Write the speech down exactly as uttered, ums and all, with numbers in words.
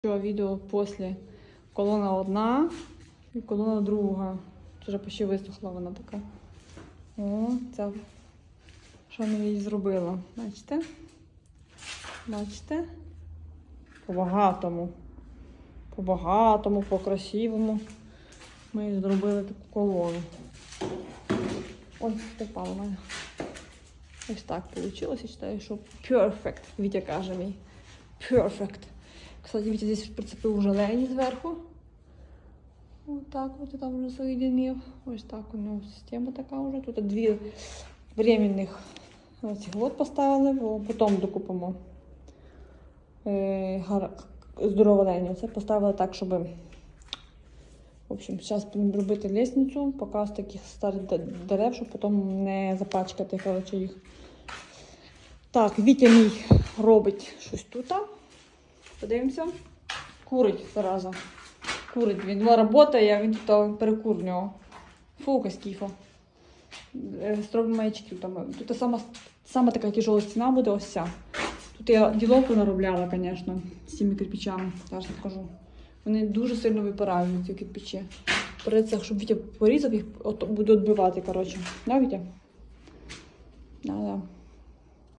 Відео після. Колона одна і колона друга. Вже почти висохла вона така. О, це що ми їй зробила. Бачите? Бачите? По-багатому. По-багатому, по-красивому. Ми їй зробили таку колону. Ой, попала в мене. Ось так вийшло. Я вважаю, що perfect. Вітя каже мій. Perfect. Кстати, Вітя здесь прицепив уже лені зверху. Ось так от я там вже соєдинив. Ось так у нього система така вже. Тут дві временних ось от поставили, потім докупимо е, здорове лені. Це поставили так, щоб... В общем, зараз будемо робити лестницю, поки з таких старих дерев, щоб потім не запачкати, коротше, їх. Так, Вітя мій робить щось тут. Подивимося. Курить, зараза. Курить. Він працює, а він тут перекур в нього. Фу, скіфа. Зробимо маячків. Там. Тут сама, сама така тяжела стіна буде, ось ця. Тут я діловку наробляла, звісно, з цими кирпичами. Зараз покажу. Вони дуже сильно випирають, ці кирпичі. Придеться, щоб Вітя порізав їх, от, буде відбивати, коротше. Да, Вітя? Да, да.